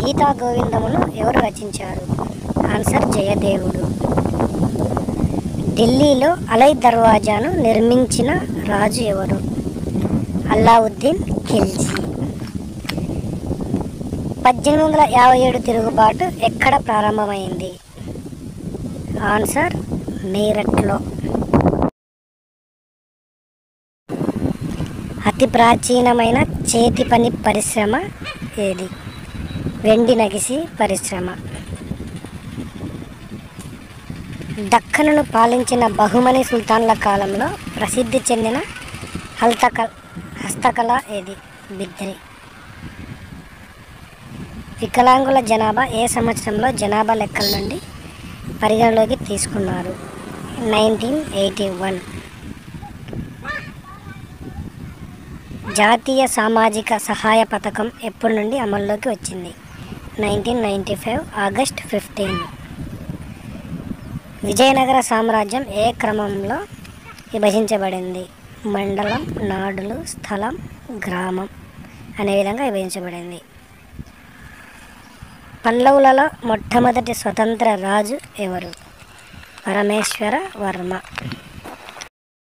గీతా గోవిందమును ఎవరు రచించారు? ఆన్సర్ జయదేవుడు. ఢిల్లీలో అలై దర్వాజాను నిర్మించిన రాజు ఎవరు? అల్లావుద్దీన్ ఖిల్జీ. 1857 తిరుగుబాటు ఎక్కడ ప్రారంభమైంది? ఆన్సర్ మీరట్లో. అతి ప్రాచీనమైన చేతి పని పరిశ్రమ ఏది? వెండి నగిసి పరిశ్రమ. దక్కనును పాలించిన బహుమని సుల్తాన్ల కాలంలో ప్రసిద్ధి చెందిన హస్తకళ ఏది? బిద్రి. వికలాంగుల జనాభా ఏ సంవత్సరంలో జనాభా లెక్కల నుండి పరిగణలోకి తీసుకున్నారు? 1981. జాతీయ సామాజిక సహాయ పథకం ఎప్పటి నుండి అమల్లోకి వచ్చింది? 1995 ఆగస్ట్ 15. విజయనగర సామ్రాజ్యం ఏ క్రమంలో విభజించబడింది? మండలం, నాడులు, స్థలం, గ్రామం అనే విధంగా విభజించబడింది. పల్లవులలో మొట్టమొదటి స్వతంత్ర రాజు ఎవరు? పరమేశ్వర వర్మ.